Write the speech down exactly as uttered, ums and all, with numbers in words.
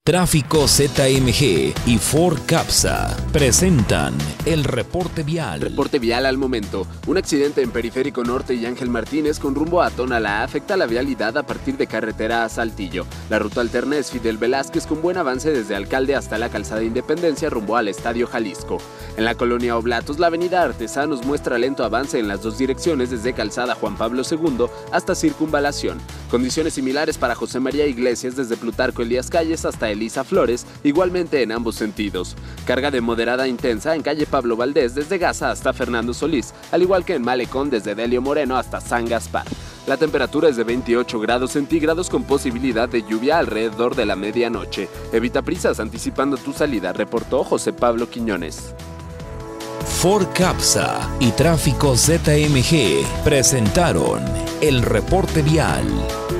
Tráfico Z M G y Ford Capsa presentan el reporte vial. Reporte vial al momento. Un accidente en Periférico Norte y Ángel Martínez con rumbo a Tonalá afecta la vialidad a partir de carretera a Saltillo. La ruta alterna es Fidel Velázquez con buen avance desde Alcalde hasta la calzada Independencia rumbo al Estadio Jalisco. En la colonia Oblatos, la avenida Artesanos muestra lento avance en las dos direcciones desde calzada Juan Pablo segundo hasta Circunvalación. Condiciones similares para José María Iglesias desde Plutarco Elías Calles hasta Elisa Flores, igualmente en ambos sentidos. Carga de moderada a intensa en calle Pablo Valdés desde Gaza hasta Fernando Solís, al igual que en Malecón desde Delio Moreno hasta San Gaspar. La temperatura es de veintiocho grados centígrados con posibilidad de lluvia alrededor de la medianoche. Evita prisas anticipando tu salida, reportó José Pablo Quiñones. Ford Capsa y Tráfico Z M G presentaron el reporte vial.